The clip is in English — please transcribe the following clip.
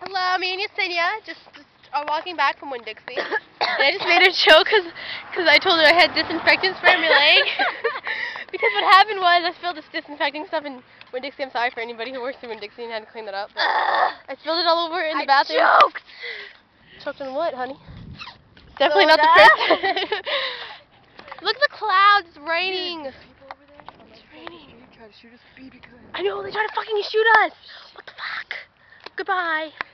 Hello, me and Yesenia just are walking back from Winn-Dixie. And I just made a joke because I told her I had disinfectant spray on my leg. Because what happened was I spilled this disinfecting stuff in Winn-Dixie. I'm sorry for anybody who works in Winn-Dixie and had to clean that up. But I spilled it all over in the bathroom. Choked! Choked on what, honey? Definitely not the first. Look at the clouds, it's raining. It's raining. They try to shoot us with BB guns. I know, they try to fucking shoot us. What the fuck? Goodbye.